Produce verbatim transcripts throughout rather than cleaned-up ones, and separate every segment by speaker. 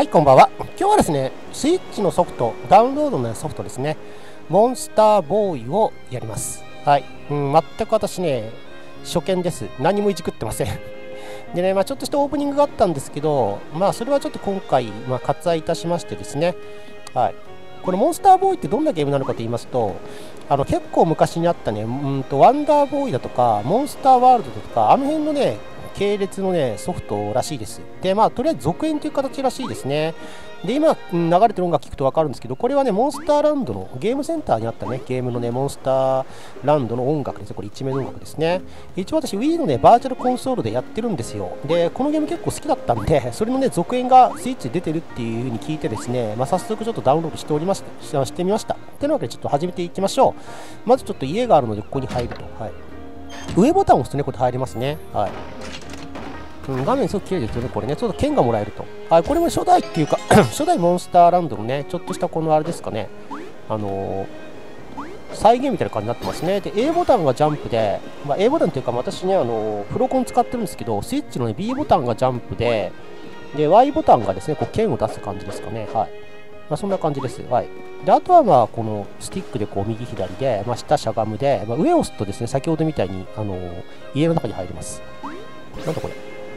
Speaker 1: い、こんばんは。今日はですね、スイッチのソフト、ダウンロードのソフトですね、モンスターボーイをやります。はい。うん、全く私ね、初見です。何もいじくってません。でね、まあちょっとしたオープニングがあったんですけど、まあそれはちょっと今回、まあ割愛いたしましてですね、はい。このモンスターボーイってどんなゲームなのかと言いますと、あの結構昔にあったね、うんとワンダーボーイだとか、モンスターワールドだとか、あの辺のね、系列のね、ソフトらしいです。で、まあ、とりあえず続編という形らしいですね。で、今、うん、流れてる音楽聴くとわかるんですけど、これはね、モンスターランドのゲームセンターにあったね、ゲームのね、モンスターランドの音楽ですね。これ一面の音楽ですね。一応私、Wii のね、バーチャルコンソールでやってるんですよ。で、このゲーム結構好きだったんで、それのね、続編がスイッチで出てるっていう風に聞いてですね、まあ、早速ちょっとダウンロードしておりました、してみました。ってなわけで、ちょっと始めていきましょう。まずちょっと家があるので、ここに入ると。はい。上ボタンを押すとね、これ入れますね。はい。うん、画面すごく綺麗ですよね、これね。ちょっと剣がもらえると。はい、これも初代っていうか、初代モンスターランドのね、ちょっとしたこのあれですかね、あのー、再現みたいな感じになってますね。で、A ボタンがジャンプで、まあ、A ボタンっていうか、私ね、あのー、プロコン使ってるんですけど、スイッチのね、B ボタンがジャンプで、で、Y ボタンがですね、こう剣を出す感じですかね。はい。まあ、そんな感じです。はい。で、あとはまあ、このスティックでこう、右左で、まあ、下しゃがむで、まあ、上を押すとですね、先ほどみたいに、あのー、家の中に入ります。なんだこれ。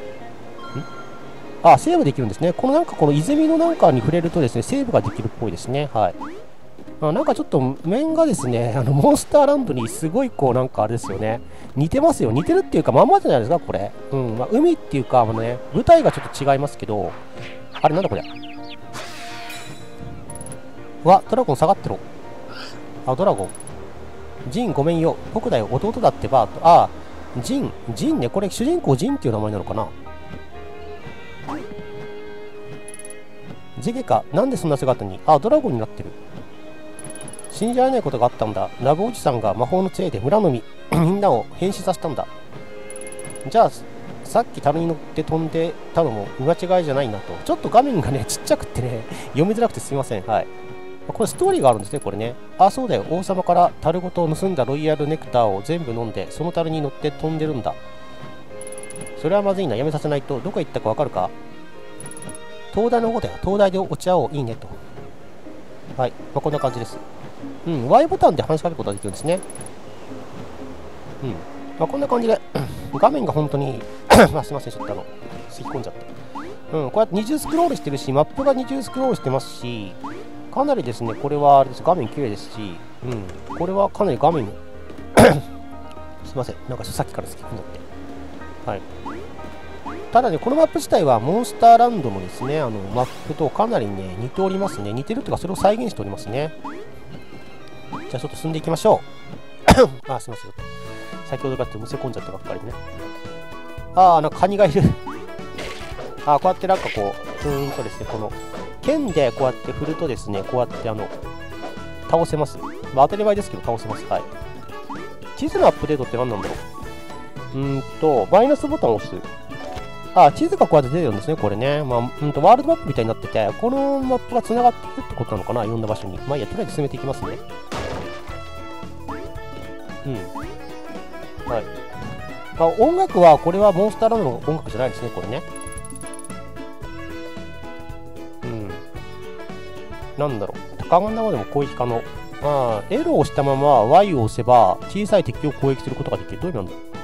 Speaker 1: あ、セーブできるんですね。このなんかこの泉のなんかに触れるとですね、セーブができるっぽいですね。はい。あ、なんかちょっと面がですね、あのモンスターランドにすごいこうなんかあれですよね。似てますよ。似てるっていうかまんまじゃないですか、これ。うん。まあ、海っていうか、あのね、舞台がちょっと違いますけど、あれなんだこれ。うわ、ドラゴン下がってろ。あ、ドラゴン。ジンごめんよ。僕だよ。弟だってば。あ、ジン。ジンね。これ主人公ジンっていう名前なのかな。ジゲか、なんでそんな姿に、あ、ドラゴンになってる。信じられないことがあったんだ。ラブおじさんが魔法の杖で村のみ、みんなを変死させたんだ。じゃあ、さっき樽に乗って飛んでたのも見間違いじゃないなと。ちょっと画面がね、ちっちゃくってね、読みづらくてすみません。はい。これストーリーがあるんですね、これね。あ、そうだよ。王様から樽ごと盗んだロイヤルネクターを全部飲んで、その樽に乗って飛んでるんだ。それはまずいな。やめさせないと。どこ行ったかわかるか？東大の方だよ。東大でお茶をいいねと。はい。まあ、こんな感じです。うん。Y ボタンで話しかけることができるんですね。うん。まあ、こんな感じで、画面が本当に、まあ、すいません。ちょっとあの、吸い込んじゃって。うん。こうやって二重スクロールしてるし、マップが二重スクロールしてますし、かなりですね、これはあれです。画面綺麗ですし、うん。これはかなり画面、すいません。なんかさっきから吸い込んじゃって。はい。ただね、このマップ自体はモンスターランドのですね、あのマップとかなりね、似ておりますね。似てるというか、それを再現しておりますね。じゃあちょっと進んでいきましょう。あ、すいません。先ほどからってむせ込んじゃったばっかりね。あー、なんかカニがいる。あー、こうやってなんかこう、うーんとですね、この、剣でこうやって振るとですね、こうやってあの、倒せます。まあ当たり前ですけど倒せます。はい。地図のアップデートって何なんだろう。うーんと、マイナスボタンを押す。あ、地図がこうやって出てるんですね、これね。まあ、うんと、ワールドマップみたいになってて、このマップが繋がっていくってことなのかな、いろんな場所に。まあいいや、とりあえず進めていきますね。うん。はい。まあ、音楽は、これはモンスターランドの音楽じゃないですね、これね。うん。なんだろう。高岸玉でも攻撃可能。ああ、L を押したまま Y を押せば、小さい敵を攻撃することができる。どういう意味なんだろう。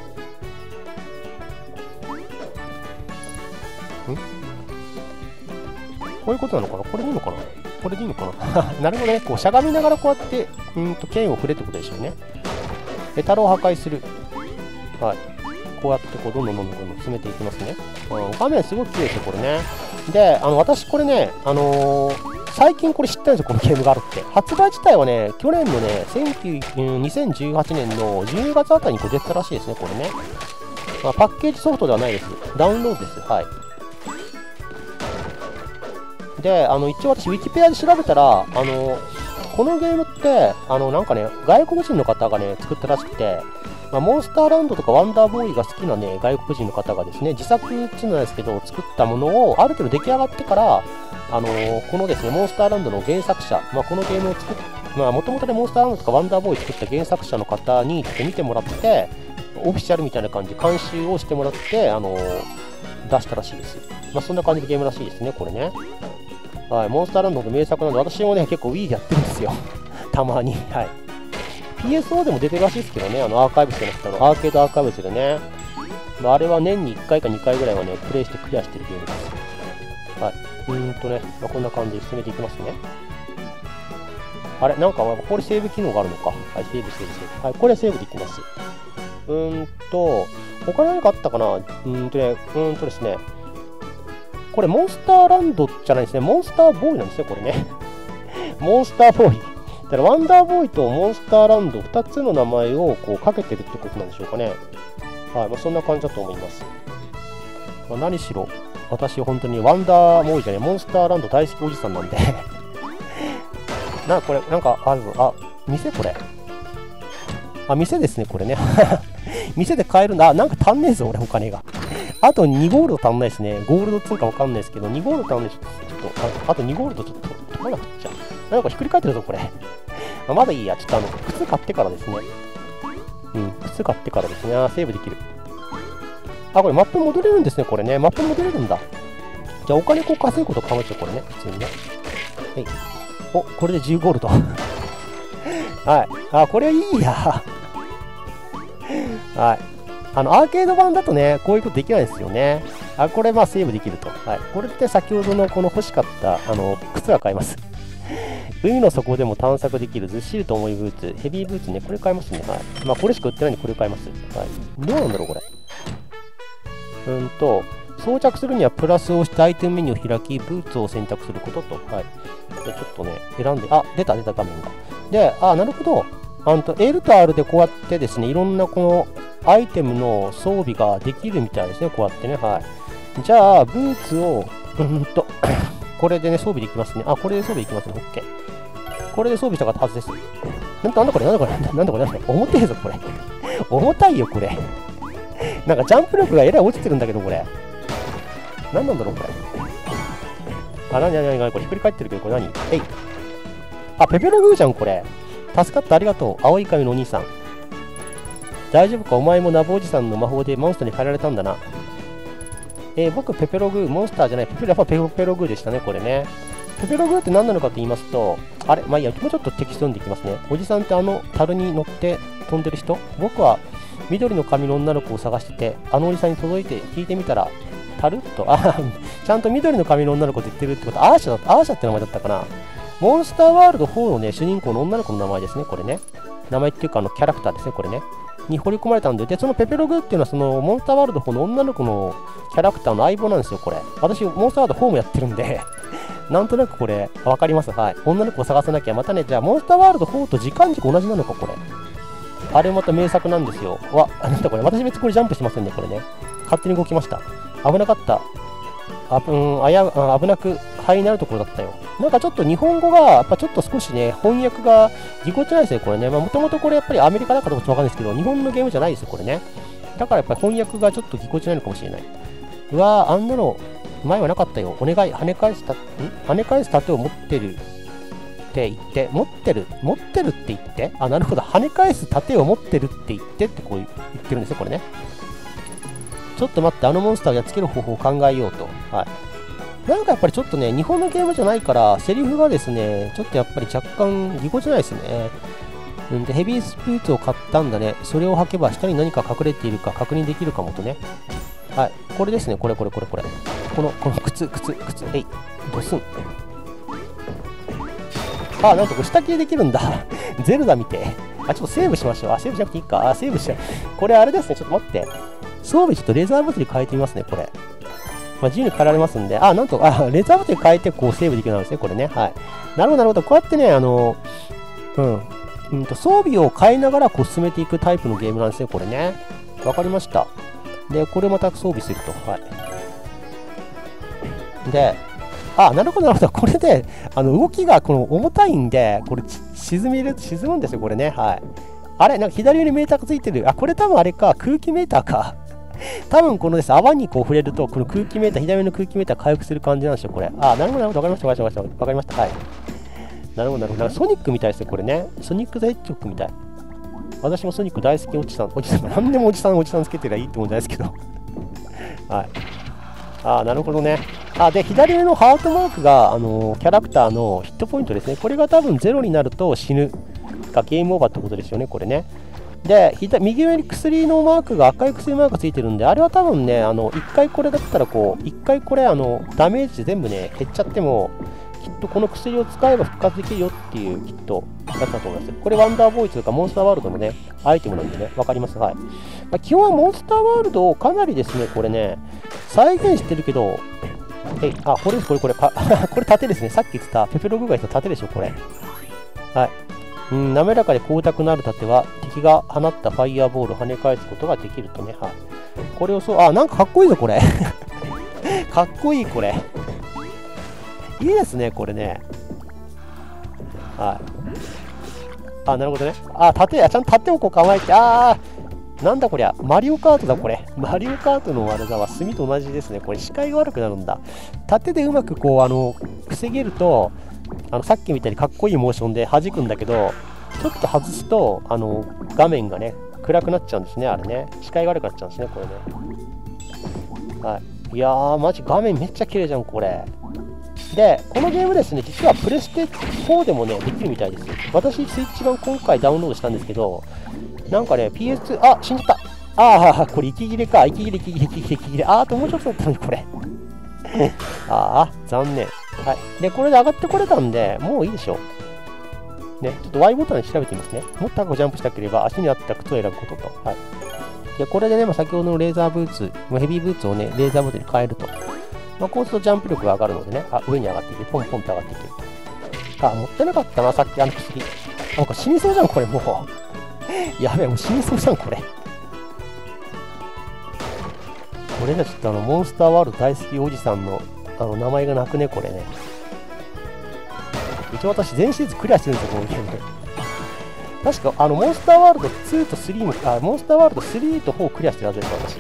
Speaker 1: こういうことなのかな、これでいいのかな、これでいいのかななるほどね。こうしゃがみながらこうやって、うんと剣を振れってことでしょうね。で、樽を破壊する。はい。こうやってこうどんどんどんどんどん進めていきますね。うん、画面すごく綺麗ですよ、これね。で、あの、私これね、あのー、最近これ知ったんですよ、このゲームがあるって。発売自体はね、去年のね、にせんじゅうはちねんのじゅうにがつあたりにこう出てたらしいですね、これね。まあ、パッケージソフトではないです。ダウンロードです。はい。で、あの、一応私、ウィキペディアで調べたら、あの、このゲームって、あの、なんかね、外国人の方がね、作ったらしくて、まあ、モンスターランドとかワンダーボーイが好きなね、外国人の方がですね、自作っていうのなんですけど、作ったものを、ある程度出来上がってから、あのー、このですね、モンスターランドの原作者、まあ、このゲームを作っ、まあ、もともとね、モンスターランドとかワンダーボーイ作った原作者の方に、ちょっと見てもらって、オフィシャルみたいな感じで監修をしてもらって、あのー、出したらしいです。まあ、そんな感じでゲームらしいですね、これね。 はい、モンスターランドの名作なんで、私もね、結構 Wii でやってるんですよ。たまに。はい。ピーエスオー でも出てるらしいですけどね、あのアーカイブスじゃなくて、あのアーケードアーカイブスでね。まあ、あれは年にいっかいかにかいぐらいはね、プレイしてクリアしてるゲームです。はい。うーんとね、まあ、こんな感じで進めていきますね。あれなんか、これセーブ機能があるのか。はい、セーブ、セーブ、セーブ。はい、これセーブできます。うーんと、他に何かあったかなうーんとね、うーんとですね。これモンスターランドじゃないですね。モンスターボーイなんですよ、これね。モンスターボーイ。だからワンダーボーイとモンスターランドふたつの名前をこうかけてるってことなんでしょうかね。はい、まあ、そんな感じだと思います。まあ、何しろ、私本当にワンダーボーイじゃねモンスターランド大好きおじさんなんで。な、これ、なんかあるぞ。あ、店これ。あ、店ですね、これね。店で買えるんだ。あ、なんか足んねえぞ、俺、お金が。あとにゴールド足んないですね。ゴールドつうかわかんないですけど、にゴールド足んない。ちょっと、ああとにゴールドちょっと取らなくっちゃ。なんかひっくり返ってるぞ、これ。あ、まだいいや。ちょっとあの、靴買ってからですね。うん、靴買ってからですね。あ、セーブできる。あ、これマップ戻れるんですね、これね。マップ戻れるんだ。じゃあ、お金こう稼ぐこと考えちゃう、これね。普通にね。はい。お、これでじゅうゴールド。はい。あ、これいいや。はい。あの、アーケード版だとね、こういうことできないですよね。あ、これ、まあ、セーブできると。はい。これって先ほどのこの欲しかった、あの、靴が買えます。海の底でも探索できるずっしりと重いブーツ、ヘビーブーツね、これ買いますね。はい。まあ、これしか売ってないんで、これ買います。はい。どうなんだろう、これ。うーんと、装着するにはプラスを押してアイテムメニューを開き、ブーツを選択することと。はい。じゃちょっとね、選んで、あ、出た、出た画面が。で、あ、なるほど。あんと、L と R でこうやってですね、いろんなこのアイテムの装備ができるみたいですね、こうやってね。はい。じゃあ、ブーツを、うんと、これでね、装備できますね。あ、これで装備できますね。OK。これで装備したかったはずです。なんだ、なんだこれ、なんだこれ、なんだこれ、なんだこれ、重てえぞ、これ。重たいよ、これ。なんかジャンプ力がえらい落ちてるんだけど、これ。何なんだろう、これ。あ、なになになにこれ、ひっくり返ってるけど、これ何えい。あ、ペペログーじゃん、これ。助かった、ありがとう。青い髪のお兄さん。大丈夫か、お前もナボおじさんの魔法でモンスターに変えられたんだな。えー、僕、ペペログー、モンスターじゃない、ペペロ、やっぱペペログーでしたね、これね。ペペログーって何なのかと言いますと、あれ、まあいいや、もうちょっとテキスト読んでいきますね。おじさんってあの樽に乗って飛んでる人？僕は緑の髪の女の子を探してて、あのおじさんに届いて聞いてみたら、樽と、あ、ちゃんと緑の髪の女の子って言ってるってこと、アーシャだった、アーシャって名前だったかな。モンスターワールドフォーのね、主人公の女の子の名前ですね、これね。名前っていうか、あの、キャラクターですね、これね。に掘り込まれたんで、で、そのペペログっていうのは、その、モンスターワールドフォーの女の子のキャラクターの相棒なんですよ、これ。私、モンスターワールドフォーもやってるんで、なんとなくこれ、わかります。はい。女の子を探さなきゃ、またね、じゃあ、モンスターワールドフォーと時間軸同じなのか、これ。あれまた名作なんですよ。わ、なんだこれ。私別にこれジャンプしてませんね、これね。勝手に動きました。危なかった。あ、うん、あや、あ危なく、灰になるところだったよ。なんかちょっと日本語が、やっぱちょっと少しね、翻訳がぎこちないですね、これね。まあ、もともとこれやっぱりアメリカだからどうかわかんないですけど、日本のゲームじゃないですよ、これね。だからやっぱり翻訳がちょっとぎこちないのかもしれない。うわぁ、あんなの、前はなかったよ。お願い、跳ね返すた、ん跳ね返す盾を持ってるって言って、持ってる、持ってるって言って、あ、なるほど、跳ね返す盾を持ってるって言ってってこう言ってるんですよ、これね。ちょっと待って、あのモンスターをやっつける方法を考えようと。はい。なんかやっぱりちょっとね、日本のゲームじゃないから、セリフがですね、ちょっとやっぱり若干ぎこちないですね。うんで、ヘビースピーツを買ったんだね。それを履けば下に何か隠れているか確認できるかもとね。はい。これですね、これこれこれこれ。この、この靴、靴、靴、えい。ドスン。あ、なんとこれ下切りできるんだ。ゼルダ見て。あ、ちょっとセーブしましょう。あ、セーブしなくていいか。あ、セーブしちゃう。これあれですね、ちょっと待って。装備ちょっとレザーボトル変えてみますね、これ。まあ、自由に変えられますんで、あ、なんと、あ、レザーボトル変えて、こう、セーブできるようなんですね、これね。はい。なるほど、なるほど。こうやってね、あの、うん。うんと、装備を変えながら、こう、進めていくタイプのゲームなんですね、これね。わかりました。で、これまた装備すると。はい。で、あ、なるほど、なるほど。これで、あの、動きが、この、重たいんで、これ、沈める、沈むんですよ、これね。はい。あれ、なんか左上にメーターがついてる。あ、これ多分あれか、空気メーターか。多分このです、泡にこう触れると、この空気メーター、左上の空気メーター回復する感じなんですよ、これ。あ、なるほど、なるほど、わかりました、わかりました、わかりました。はい。なるほど、なるほど。ソニックみたいですね、これね。ソニック・ザ・ヘッジホッグみたい。私もソニック大好きおじさん、おじさん、なんでもおじさん、おじさんつけてりゃいいってもんじゃないですけど。はい。あ、なるほどね。 あ、で、左上のハートマークが、あのー、キャラクターのヒットポイントですね。これが多分ゼロになると死ぬかゲームオーバーってことですよね、これね。で、右上に薬のマークが赤い薬マークがついてるんで、あれは多分ね、あの、いっかいこれだったらこう、いっかいこれ、あの、ダメージ全部ね、減っちゃっても、きっとこの薬を使えば復活できるよっていう、きっと、やつだと思います。これ、ワンダーボーイというか、モンスターワールドのね、アイテムなんでね、わかります。はい。まあ、基本はモンスターワールドをかなりですね、これね、再現してるけど、え、あ、これです、これ、これ、これ盾ですね。さっき言ってたペペログガイと盾でしょ、これ。はい。うん、滑らかで光沢のある盾は敵が放ったファイヤーボールを跳ね返すことができるとね。はい。これをそう、あ、なんかかっこいいぞ、これ。かっこいい、これ。いいですね、これね。はい。あ、なるほどね。あ、盾、あ、ちゃんと盾をこう構えて、あー、なんだこりゃ。マリオカートだ、これ。マリオカートのあれだわ。墨と同じですね。これ、視界が悪くなるんだ。盾でうまくこう、あの、防げると、あのさっきみたいにかっこいいモーションで弾くんだけど、ちょっと外すと、あの、画面がね、暗くなっちゃうんですね、あれね。視界が悪くなっちゃうんですね、これね。はい。いやー、マジ画面めっちゃ綺麗じゃん、これ。で、このゲームですね、実はプレステフォーでもね、できるみたいです。私、スイッチ版今回ダウンロードしたんですけど、なんかね、ピーエスツー、あ、死んじゃった。ああ、これ息切れか。息切れ、息切れ、息切れ、息切れ。あー、あともうちょっとだったのに、これ。ああ、残念。はい。で、これで上がってこれたんで、もういいでしょう。ね、ちょっと Y ボタンで調べてみますね。もっと高くジャンプしたければ、足に合った靴を選ぶことと。はい。で、これでね、まあ、先ほどのレーザーブーツ、ヘビーブーツをね、レーザーボタンに変えると。まあ、こうするとジャンプ力が上がるのでね、あ、上に上がっていける。ポンポンと上がっていけると。あ、持ってなかったな、さっきあの薬。なんか死にそうじゃん、これもう。やべえ、もう死にそうじゃん、これ。これじゃちょっとあの、モンスターワールド大好きおじさんの、あの、名前がなくね、これね。一応私、全シリーズクリアしてるんですよ、このゲーム。確か、あの、モンスターワールドツーとスリーも、あ、モンスターワールドスリーとフォークリアしてるはずです、私。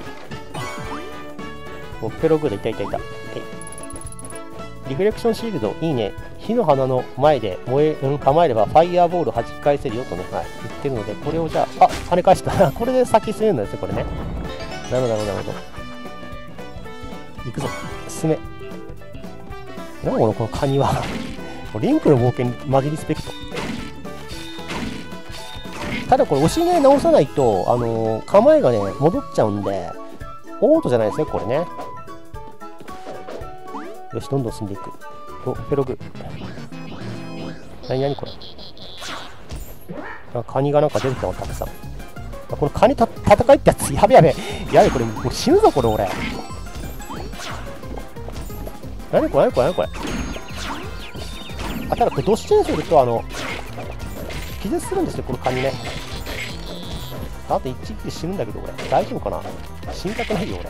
Speaker 1: もうペログーでいたいたいた。はい。リフレクションシールド、いいね。火の花の前で燃え、うん、構えれば、ファイヤーボールを弾き返せるよとね、はい、言ってるので、これをじゃあ、あ、跳ね返した。これで先進めるんですね、これね。なるほど、なるほど、なるほど。行くぞ。進め。なんだこの、このカニは。リンクの冒険にマジリスペクト。ただこれ、押しね、直さないと、あのー、構えがね、戻っちゃうんで、オートじゃないですね、これね。よし、どんどん進んでいく。お、ペログ。なになにこれ。あ、カニがなんか出てきたわ、たくさん。あ、このカニた戦いってやつ、やべやべ。やべ、これ、もう死ぬぞ、これ、俺。なにこれ、なにこれ、なにこれ。あ、ただこれ、ドッシュンすると、あの、気絶するんですよ、このカニね。あと一撃で死ぬんだけど、これ。大丈夫かな？死にたくないよ、俺。はい、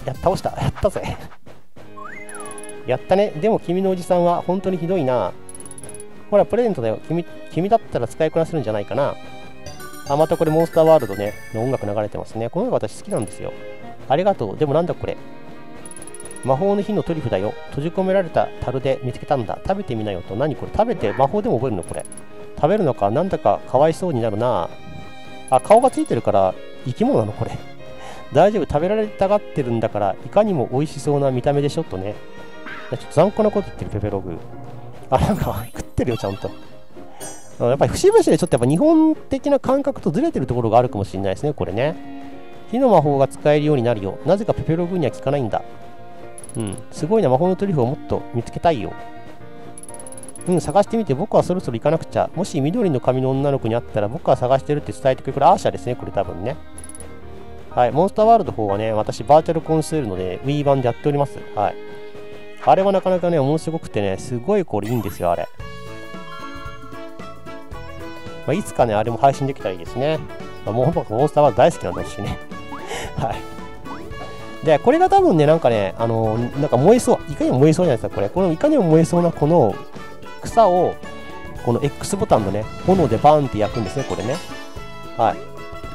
Speaker 1: やっ、倒した。やったぜ。やったね。でも君のおじさんは本当にひどいな。ほら、プレゼントだよ。君、君だったら使いこなせるんじゃないかな。あ、またこれモンスターワールドね、の音楽流れてますね。この音楽私好きなんですよ。ありがとう。でもなんだこれ。魔法の火のトリュフだよ。閉じ込められた樽で見つけたんだ。食べてみなよと。何これ。食べて魔法でも覚えるのこれ。食べるのか。なんだかかわいそうになるな。あ、顔がついてるから生き物なのこれ。大丈夫。食べられたがってるんだから、いかにも美味しそうな見た目でしょとね。ちょっと残酷なこと言ってる、ペペログ。あ、なんか食ってるよ、ちゃんと。やっぱり節々でちょっとやっぱ日本的な感覚とずれてるところがあるかもしれないですね、これね。火の魔法が使えるようになるよ。なぜかペペログには効かないんだ。うん。すごいな、魔法のトリュフをもっと見つけたいよ。うん、探してみて、僕はそろそろ行かなくちゃ。もし緑の髪の女の子に会ったら、僕は探してるって伝えてくれ。これアーシャですね、これ多分ね。はい、モンスターワールドの方はね、私バーチャルコンソールので、Wii 版でやっております。はい。あれはなかなかね、面白くてね、すごいこれいいんですよ、あれ。まあ、いつかね、あれも配信できたらいいですね。まあ、もう僕モンスターワールド大好きなんだしね。はい。で、これが多分ね、なんかね、あのー、なんか燃えそう、いかにも燃えそうじゃないですか、これ。このいかにも燃えそうなこの草を、この X ボタンのね、炎でバーンって焼くんですね、これね。はい。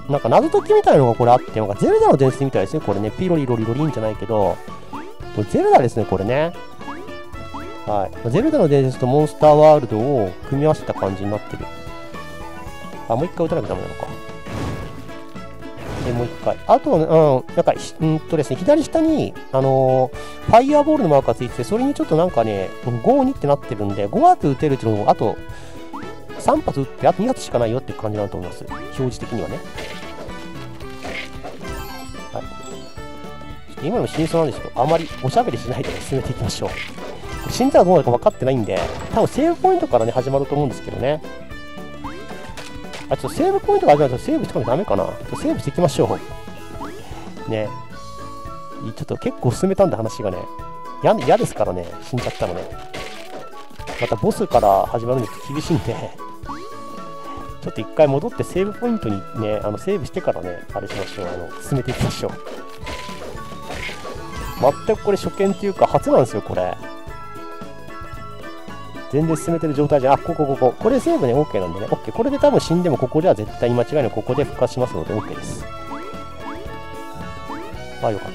Speaker 1: なんか謎解きみたいなのがこれあって、なんかゼルダの伝説みたいですね、これね。ピロリロリロリンじゃないけど、これゼルダですね、これね。はい。ゼルダの伝説とモンスターワールドを組み合わせた感じになってる。あ、もう一回撃たなきゃダメなのか。 で、もう一回。あと、うん、なんか、うんとですね、左下に、あのー、ファイヤーボールのマークがついてて、それにちょっとなんかね、ご、にってなってるんで、ご発撃てるっていうのを、あと、さん発撃って、あとに発しかないよっていう感じだと思います。表示的にはね。はい。ちょっと今の真相なんですけど、あまりおしゃべりしないで進めていきましょう。死んだらどうなるか分かってないんで、多分セーブポイントからね、始まると思うんですけどね。あ、ちょっとセーブポイントが始まるとセーブしてもダメかな。ちょっとセーブしていきましょう。ね。ちょっと結構進めたんで話がね。嫌ですからね。死んじゃったのね。またボスから始まるんですけど厳しいんで。ちょっと一回戻ってセーブポイントにね、あのセーブしてからね、あれしましょう。あの、進めていきましょう。全くこれ初見っていうか初なんですよ、これ。全然進めてる状態じゃん。あ、ここ、ここ。これセーブね、OK なんでね。OK。これで多分死んでもここでは絶対に間違いなくここで復活しますので OK です。あ、よかった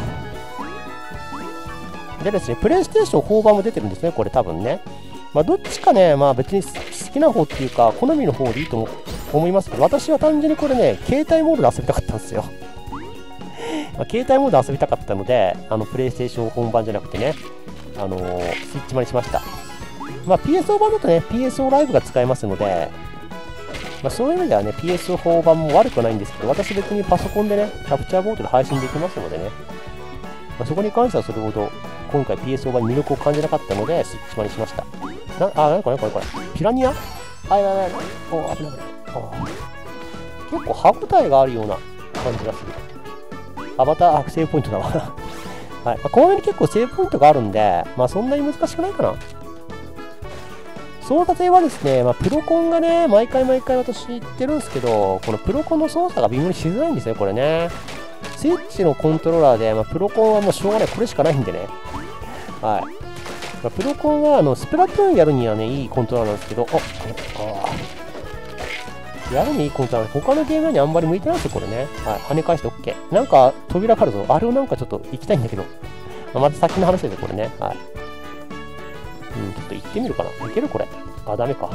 Speaker 1: 。でですね、プレイステーションフォー版も出てるんですね、これ多分ね。まあ、どっちかね、まあ別に好きな方っていうか、好みの方でいいと思いますけど、私は単純にこれね、携帯モードで遊びたかったんですよ。まあ、携帯モードで遊びたかったので、あの、プレイステーション本版じゃなくてね、あのー、スイッチ版にしました。まあ、ピーエスオー 版だとね、ピーエスオー ライブが使えますので、まあ、そういう意味ではね、ピーエスフォー 版も悪くないんですけど、私別にパソコンでね、キャプチャーボードで配信できますのでね、まあ、そこに関してはそれほど、今回 ピーエスオー 版に魅力を感じなかったので、スイッチ版にしました。な、あ、なにこれ、これ、これ、ピラニアあ、やばいやばい。お、危ない危ない。結構歯応えがあるような感じがする。あ、また、あ、セーブポイントだわ。はい。まあ、この辺に結構セーブポイントがあるんで、まあそんなに難しくないかな。操作性はですね、まあ、プロコンがね、毎回毎回私言ってるんですけど、このプロコンの操作が微妙にしづらいんですね、これね。スイッチのコントローラーで、まあ、プロコンはもうしょうがない、これしかないんでね。はい。まあ、プロコンは、あの、スプラトゥーンやるにはね、いいコントローラーなんですけど、あ、ああ。やるにいいコントローラー、他のゲームにあんまり向いてないですよ、これね。はい。跳ね返して OK。なんか、扉があるぞ。あれをなんかちょっと行きたいんだけど。まあ、まず先の話ですよ、これね。はい。うん、ちょっと行ってみるかな。いけるこれ。あ、ダメか。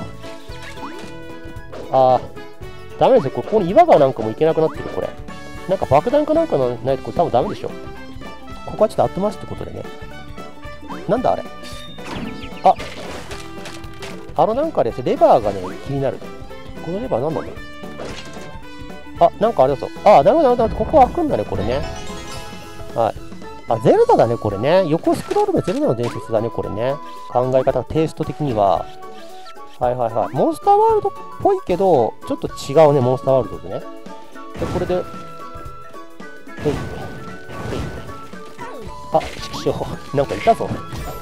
Speaker 1: あー、ダメですよ。これ、ここに岩がなんかも行けなくなってる、これ。なんか爆弾かなんかないとこれ多分ダメでしょ。ここはちょっと後回しってことでね。なんだあれ。あ、あのなんかですね、レバーがね、気になる。このレバー何なんだろう。あ、なんかあれだぞ。あ、なるほど、なるほど。ここ開くんだね、これね。はい。あ、ゼルダだね、これね。横スクロールのゼルダの伝説だね、これね。考え方、テイスト的には。はいはいはい。モンスターワールドっぽいけど、ちょっと違うね、モンスターワールドでね。で、これで、ほい、ほい。あ、ちくしょう。なんかいたぞ。はい。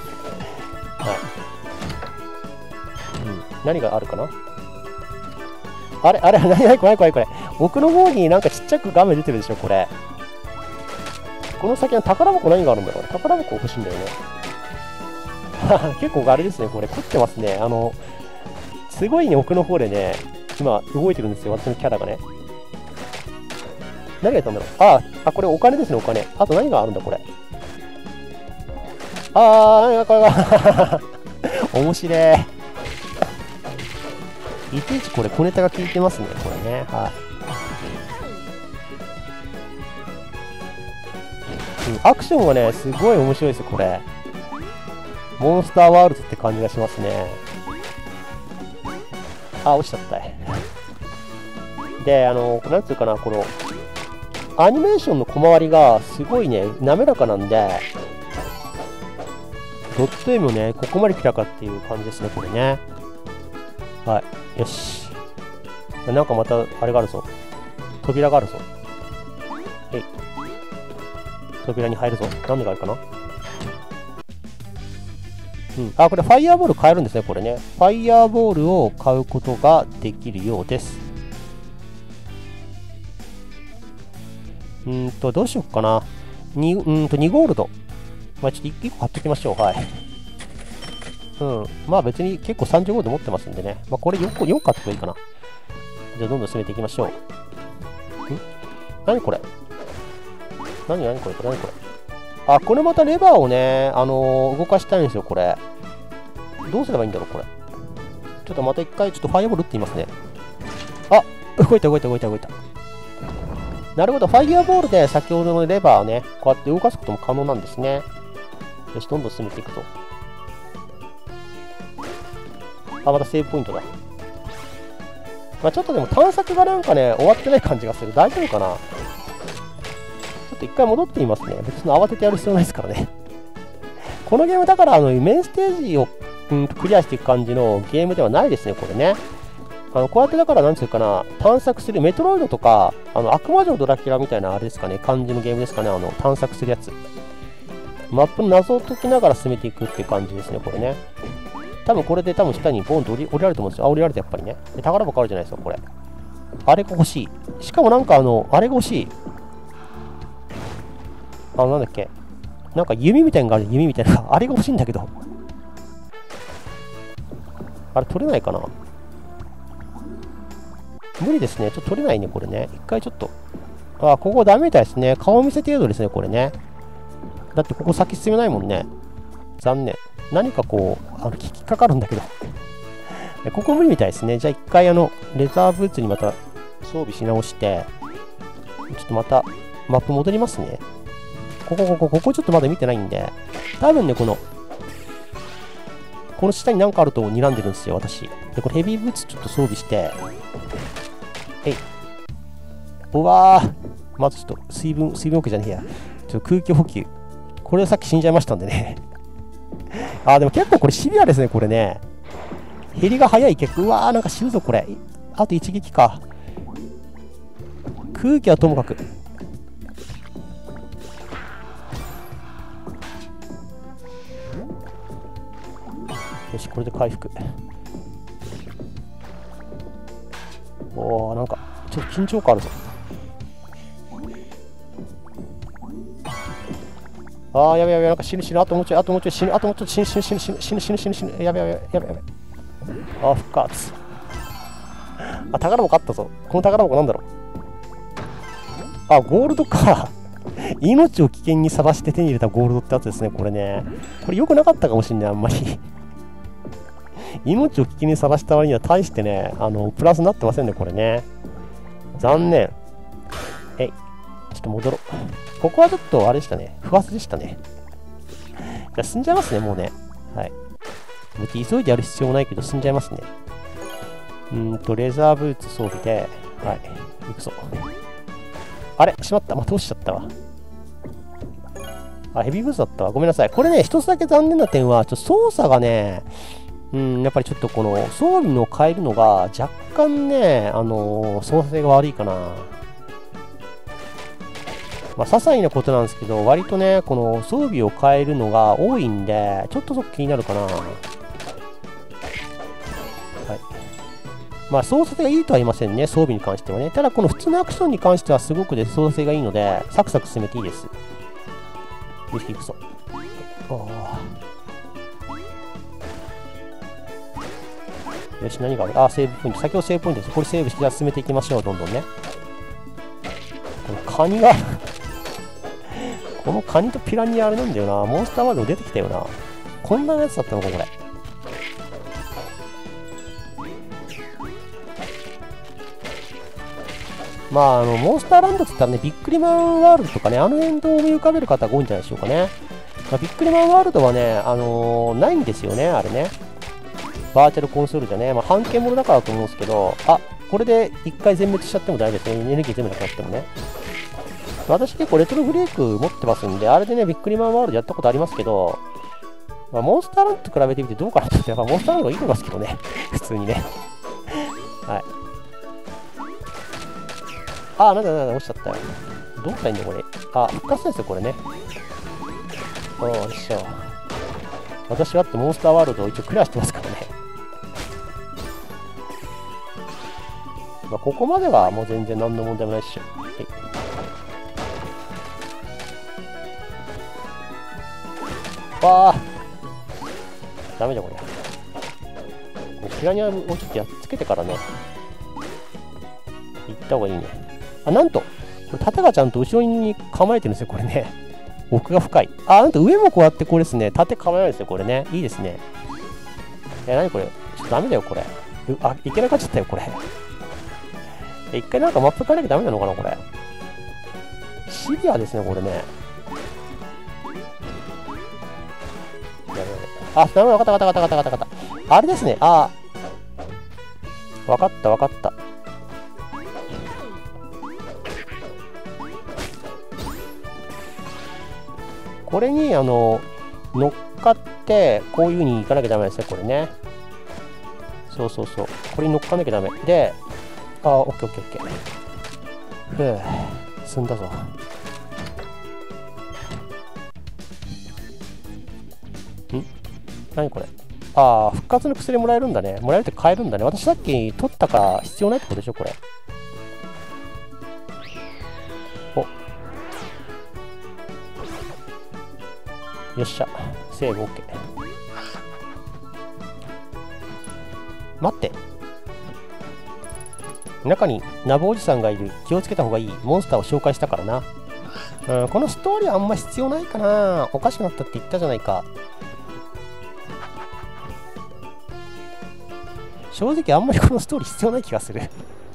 Speaker 1: うん。何があるかなあれあれ何何これこれこれ。奥の方になんかちっちゃく画面出てるでしょ、これ。この先の宝箱何があるんだろうね。宝箱欲しいんだよね。結構あれですね、これ凝ってますね。あの、すごいね、奥の方でね、今動いてるんですよ、私のキャラがね。何がやったんだろう。ああ、これお金ですね、お金。あと何があるんだ、これ。ああ、これが、面白い。いちいちこれ小ネタが効いてますね、これね。はい。うん、アクションはね、すごい面白いですよ、これ。モンスターワールドって感じがしますね。あ、落ちちゃったい。で、あの、なんつうかな、この、アニメーションの小回りがすごいね、滑らかなんで、ドット絵もね、ここまで来たかっていう感じですね、これね。はい。よし。なんかまた、あれがあるぞ。扉があるぞ。えい。扉に入るぞ。何があるかな。うん。あ、これファイヤーボール買えるんですね、これね。ファイヤーボールを買うことができるようです。うーんと、どうしよっかな。に、うーんと、にゴールド。まあ、ちょっといっこ買っときましょう。はい。うん。まあ別に結構さんじゅうゴールド持ってますんでね。まあこれよんこ、よん買ってもいいかな。じゃあどんどん進めていきましょう。ん何これ何何これこれ何これあ、これまたレバーをね、あのー、動かしたいんですよ、これ。どうすればいいんだろう、これ。ちょっとまた一回、ちょっとファイアボール打ってみますね。あ、動いた動いた動いた動いた。 なるほど、ファイアボールで先ほどのレバーをね、こうやって動かすことも可能なんですね。よし、どんどん進めていくと。あ、またセーブポイントだ。まあ、ちょっとでも探索がなんかね、終わってない感じがする。大丈夫かな？ちょっと一回戻ってみますね。別に慌ててやる必要ないですからね。このゲームだから、あの、メインステージを、うん、クリアしていく感じのゲームではないですね、これね。あの、こうやってだから、なんていうかな、探索する、メトロイドとか、あの、悪魔城ドラキュラみたいなあれですかね、感じのゲームですかね、あの、探索するやつ。マップの謎を解きながら進めていくっていう感じですね、これね。多分これで多分下にボンと降り降りられると思うんですよ。あ、降りられたやっぱりね。で、宝箱あるじゃないですか、これ。あれが欲しい。しかもなんかあの、あれが欲しい。あの、なんだっけ。なんか弓みたいなのがある、弓みたいな。あれが欲しいんだけど。あれ取れないかな？無理ですね。ちょっと取れないね、これね。一回ちょっと。あ、ここダメみたいですね。顔見せ程度ですね、これね。だってここ先進めないもんね。残念。何かこう、あの、引っかかるんだけど。ここ無理みたいですね。じゃあ一回あの、レザーブーツにまた装備し直して、ちょっとまたマップ戻りますね。ここ、ここ、ここちょっとまだ見てないんで、多分ね、この、この下に何かあると睨んでるんですよ、私。で、これヘビーブーツちょっと装備して、えい。うわー。まずちょっと水分、水分補給じゃねえや。ちょっと空気補給。これでさっき死んじゃいましたんでね。あー、でも結構これシビアですね、これね。減りが早い結構。うわー、なんか死ぬぞ、これ。あと一撃か。空気はともかく。よし、これで回復。おー、なんか、ちょっと緊張感あるぞ。あー、やべやべ、なんか死ぬ死ぬ、あともうちょい、あともうちょい死ぬ、あともうちょい死ぬ死ぬ死ぬ死ぬ死ぬ死ぬ死ぬ死ぬ、やべやべやべやべやべ。あー、復活。あ、宝箱あったぞ。この宝箱なんだろう。あ、ゴールドか。命を危険にさらして手に入れたゴールドってやつですね、これね。これ良くなかったかもしんない、あんまり。命を危険にさらした割には大してね、あの、プラスになってませんね、これね。残念。えい。ちょっと戻ろう。ここはちょっとあれでしたね。不発でしたね。じゃあ進んじゃいますね、もうね。はい。別に急いでやる必要もないけど、進んじゃいますね。うーんと、レザーブーツ装備で、はい。行くぞ。あれしまった。また落ちちゃったわ。あ、ヘビーブーツだったわ。ごめんなさい。これね、一つだけ残念な点は、ちょっと操作がね、うん、やっぱりちょっとこの装備の変えるのが若干ね、あのー、操作性が悪いかな。まあ、些細なことなんですけど、割とね、この装備を変えるのが多いんで、ちょっとそこ気になるかな。はい。まあ、操作性がいいとは言いませんね、装備に関してはね。ただ、この普通のアクションに関してはすごくね、操作性がいいので、サクサク進めていいです。よし、行くぞ。よし、何がある？あ、セーブポイント。先ほどセーブポイントです。これセーブして、じゃあ進めていきましょう、どんどんね。このカニがこのカニとピラニアあれなんだよな。モンスターワールド出てきたよな。こんなやつだったのか、これ。まあ、あの、モンスターランドって言ったらね、ビックリマンワールドとかね、あの辺を思い浮かべる方が多いんじゃないでしょうかね。まあ、ビックリマンワールドはね、あのー、ないんですよね、あれね。バーチャルコンソールじゃね、まあ、半径ものだからと思うんですけど、あ、これで一回全滅しちゃっても大丈夫ですね。エネルギー全部なくなってもね。私結構レトロフレーク持ってますんで、あれでね、ビックリマンワールドやったことありますけど、まあ、モンスターランドと比べてみてどうかなって、やっぱモンスターランドがいいと思いますけどね。普通にね。はい。あー、なんだなんだ、落ちちゃったよ。どうしたらいいんだ、これ。あ、復活ですよ、これね。おー、よっしゃ。私はってモンスターワールドを一応クリアしてますからね。まあ、ここまではもう全然何の問題もないっしょ。わあ、ダメだこれ。ピラニアをちょっとやっつけてからね、行った方がいいね。あ、なんと、これ盾がちゃんと後ろに構えてるんですよ、これね。奥が深い。あ、なんと上もこうやってこれですね、盾構えるんですよ、これね。いいですね。え、なにこれ。ちょっとダメだよ、これ。あ、いけなくなっちゃったよ、これ。一回なんかマップ変えなきゃダメなのかな、これ。 シビアですね、これね。あ、なるほど、わかったわかったわかったわかったわかった。あれですね、ああ。わかったわかった。これに、あの、乗っかって、こういう風にいかなきゃダメですね、これね。そうそうそう。これに乗っかんなきゃダメ。で、ああ、オッケーオッケーオッケー。ふぅ、済んだぞ。ん？何これ？ああ、復活の薬もらえるんだね。もらえるって買えるんだね。私さっき取ったから必要ないってことでしょ、これ。お。よっしゃ。セーブ OK。待って。中にナブおじさんがいる。気をつけた方がいいモンスターを紹介したからな。うん、このストーリーはあんま必要ないかな。おかしくなったって言ったじゃないか。正直あんまりこのストーリー必要ない気がする。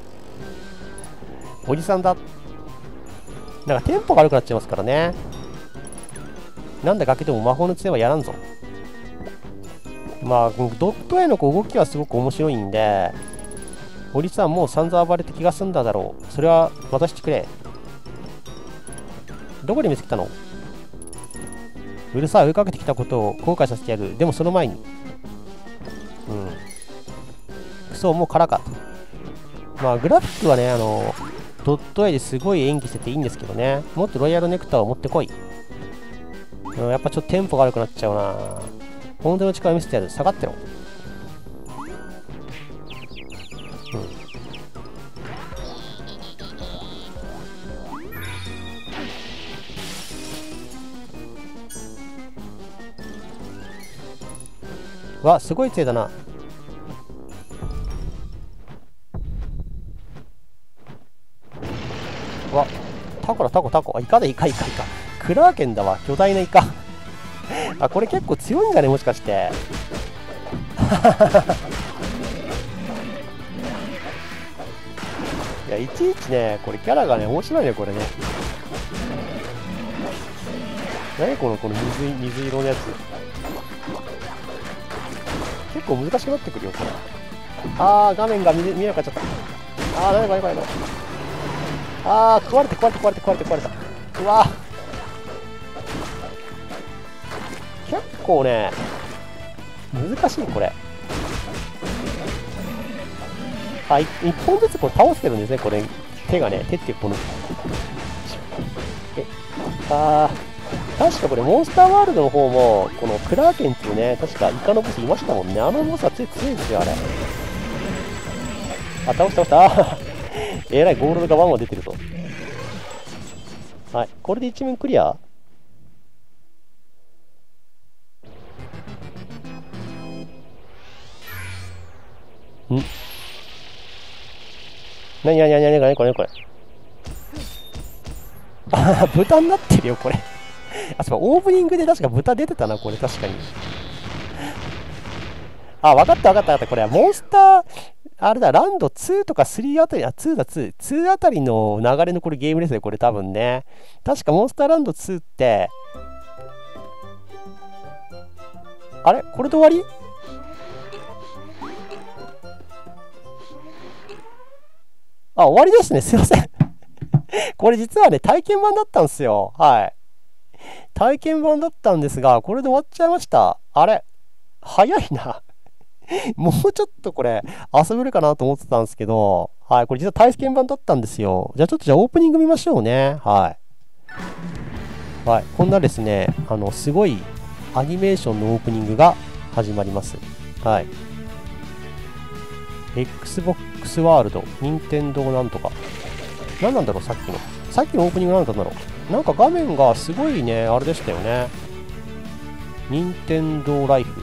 Speaker 1: おじさんだ。なんかテンポが悪くなっちゃいますからね。なんだ崖でも魔法の杖はやらんぞ。まあ、ドット絵の動きはすごく面白いんで、おじさんもう散々暴れて気が済んだだろう。それは渡してくれ。どこで見つけたの？うるさい、追いかけてきたことを後悔させてやる。でもその前に。うん。クソ、もう空か。まあ、グラフィックはね、あの、ドット絵ですごい演技してていいんですけどね。もっとロイヤルネクターを持ってこい。うん、やっぱちょっとテンポが悪くなっちゃうな。本当の力を見せてやる。下がってろ。うん。わ、すごい杖だな。わ、タコだタコタコ。あ、イカだイカイカイカ。クラーケンだわ。巨大なイカ。あ、これ結構強いんだね、もしかして。いや、いちいちね、これキャラがね、面白いね、これね。何この、この水、水色のやつ。結構難しくなってくるよ、これ。あー、画面が見見えなくなっちゃった。あー、何これこれこれ。あー、壊れて壊れて壊れて壊れて壊れた。うわー。結構ね、難しい、これ。あ、い一本ずつこれ倒してるんですね、これ。手がね、手っていうこの。え、あー、確かこれ、モンスターワールドの方も、このクラーケンっていうね、確かイカのボスいましたもんね。あのボスは強い強いんですよ、あれ。あ、倒した倒した。あー、えらい、ゴールドがワンワン出てると。はい、これで一面クリア。んなになになになになにこれこれ。あ、豚になってるよ、これ。あ、そう、オープニングで確か豚出てたな、これ、確かに。あ、わかったわかったわかった。これはモンスター、あれだ、ランドツーとかスリーあたり、あ、ツーだ、ツー。ツーあたりの流れのこれゲームですね、これ多分ね。確かモンスターランドツーって、あれこれで終わり？あ、終わりですね。すいません。これ実はね、体験版だったんですよ。はい。体験版だったんですが、これで終わっちゃいました。あれ早いな。もうちょっとこれ、遊べるかなと思ってたんですけど、はい。これ実は体験版だったんですよ。じゃあちょっとじゃあオープニング見ましょうね。はい。はい。こんなですね、あの、すごいアニメーションのオープニングが始まります。はい。Xbox ワールド、任天堂なんとか。何なんだろう、さっきの。さっきのオープニングなんだろう。なんか画面がすごいね、あれでしたよね。任天堂ライフ。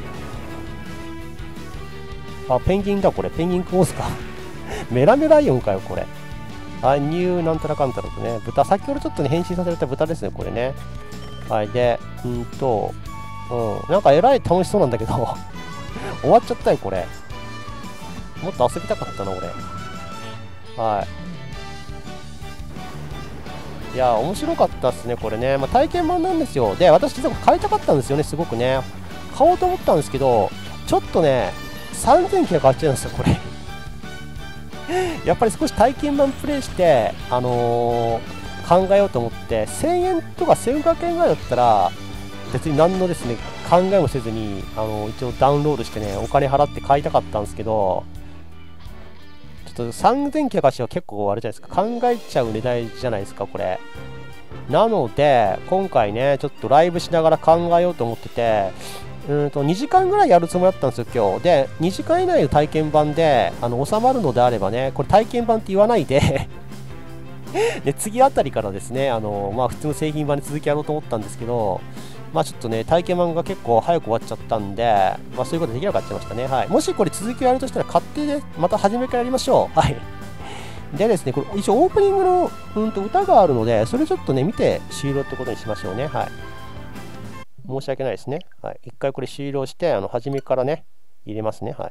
Speaker 1: あ、ペンギンだ、これ。ペンギンクオースか。メラメライオンかよ、これ。あ、ニューなんたらかんたらとね。豚。先ほどちょっとね、変身させられた豚ですね、これね。はい。で、うんと、うん。なんかえらい楽しそうなんだけど、終わっちゃったよ、これ。もっと遊びたかったな、俺。はい。 いや、面白かったっすね、これね。まあ、体験版なんですよ。で、私実は買いたかったんですよね、すごくね。買おうと思ったんですけど、ちょっとね、さんぜんきゅうひゃくはちえんですよ、これ。やっぱり少し体験版プレイして、あのー、考えようと思って、せんえんとかせんごひゃくえんぐらいだったら、別に何のですね、考えもせずに、あのー、一応ダウンロードしてね、お金払って買いたかったんですけど、ちょっとさんぜんきゅうひゃくはちえんは結構あれじゃないですか、考えちゃう値段じゃないですか、これ。なので、今回ね、ちょっとライブしながら考えようと思ってて、うんとにじかんぐらいやるつもりだったんですよ、今日。で、にじかん以内の体験版であの収まるのであればね、これ体験版って言わないでで、次あたりからですね、あのまあ、普通の製品版で続きやろうと思ったんですけど、まあちょっとね、体験版が結構早く終わっちゃったんで、まあそういうことできなくなっちゃいましたね。はい。もしこれ続きをやるとしたら、勝手で、また初めからやりましょう。はい。でですね、これ一応オープニングの、うんと歌があるので、それちょっとね、見て終了ってことにしましょうね。はい。申し訳ないですね。はい。一回これ終了して、あの、初めからね、入れますね。はい。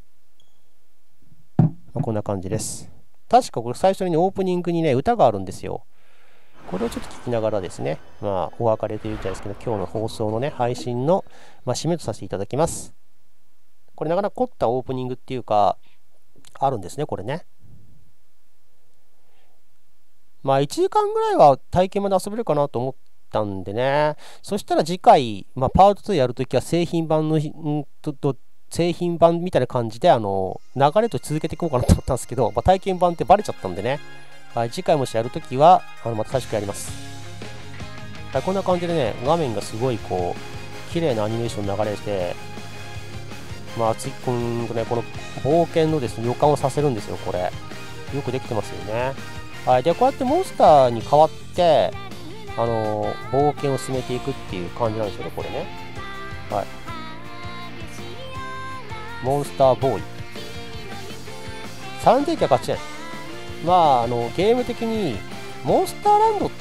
Speaker 1: まあ、こんな感じです。確かこれ最初に、ね、オープニングにね、歌があるんですよ。これをちょっと聞きながらですね、まあ、お別れというじゃないですけど、今日の放送のね、配信の、まあ、締めとさせていただきます。これなかなか凝ったオープニングっていうか、あるんですね、これね。まあ、いちじかんぐらいは体験まで遊べるかなと思ったんでね。そしたら次回、まあ、パートツーやるときは製品版の、んと、と、製品版みたいな感じで、あの、流れと続けていこうかなと思ったんですけど、まあ、体験版ってバレちゃったんでね。はい、次回もしやるときは、あの、また確かやります。はい、こんな感じでね、画面がすごいこう、綺麗なアニメーション流れて、まあ、ついこんとね、この冒険のですね、予感をさせるんですよ、これ。よくできてますよね。はい、で、こうやってモンスターに変わって、あのー、冒険を進めていくっていう感じなんですよね、これね。はい。モンスターボーイ。さんぜんきゅうひゃくはちえん。まあ、あの、ゲーム的に、モンスターランドって、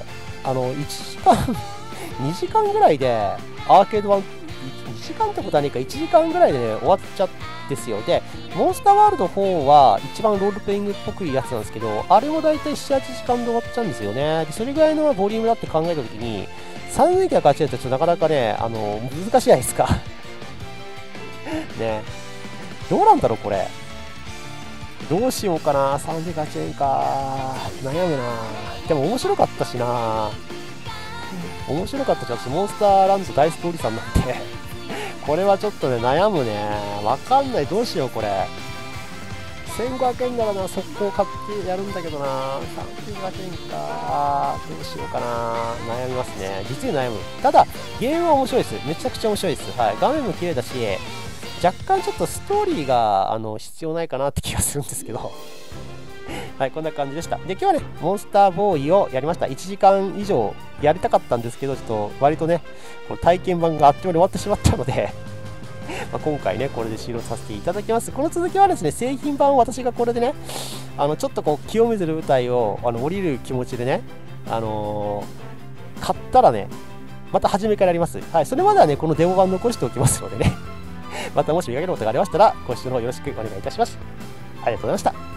Speaker 1: あの、いちじかん、にじかんぐらいで、アーケード版、にじかんってことはねえか、いちじかんぐらいでね、終わっちゃうんですよ。で、モンスターワールドフォーは一番ロールプレイングっぽくいいやつなんですけど、あれもだいたいなな、はちじかんで終わっちゃうんですよね。で、それぐらいのボリュームだって考えたときに、さんぜんきゅうひゃくはちえんってちょっとなかなかね、あの、難しいじゃないですか。ね。どうなんだろう、これ。どうしようかな。さんぜんきゅうひゃくはちえんか。悩むな。でも面白かったしな。面白かったし、私、モンスターランド大好きおじさんなんで、これはちょっとね、悩むね。わかんない。どうしよう、これ。せんごひゃくえんならな、速攻買ってやるんだけどな。さんぜんひゃくえんか。どうしようかな。悩みますね。実に悩む。ただ、ゲームは面白いです。めちゃくちゃ面白いです。はい。画面も綺麗だし、若干ちょっとストーリーがあの必要ないかなって気がするんですけどはい、こんな感じでした。で、今日はね、モンスターボーイをやりました。いちじかん以上やりたかったんですけど、ちょっと割とね、この体験版があっという間に終わってしまったのでまあ今回ね、これで終了させていただきます。この続きはですね、製品版を私がこれでね、あのちょっとこう清水の舞台をあの降りる気持ちでね、あのー、買ったらね、また初めからやります。はい、それまではね、このデモ版残しておきますのでねまたもし見かけることがありましたら、ご視聴の方よろしくお願いいたします。ありがとうございました。